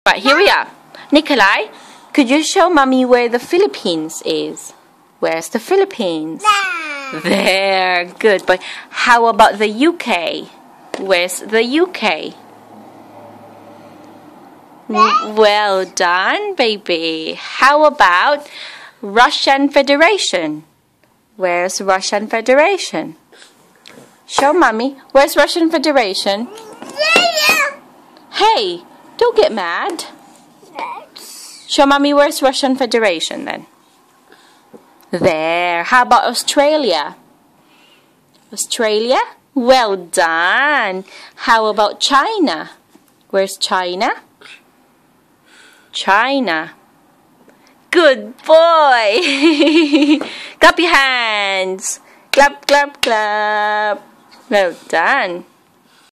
Right, here we are. Neiklai, could you show Mommy where the Philippines is? Where's the Philippines? There, good boy. How about the UK? Where's the UK? Well done, baby. How about Russian Federation? Where's Russian Federation? Show Mommy. Where's Russian Federation? Hey, don't get mad. Show Mommy where's Russian Federation then. There. How about Australia? Australia? Well done. How about China? Where's China? China. Good boy. Clap your hands. Clap, clap, clap. Well done.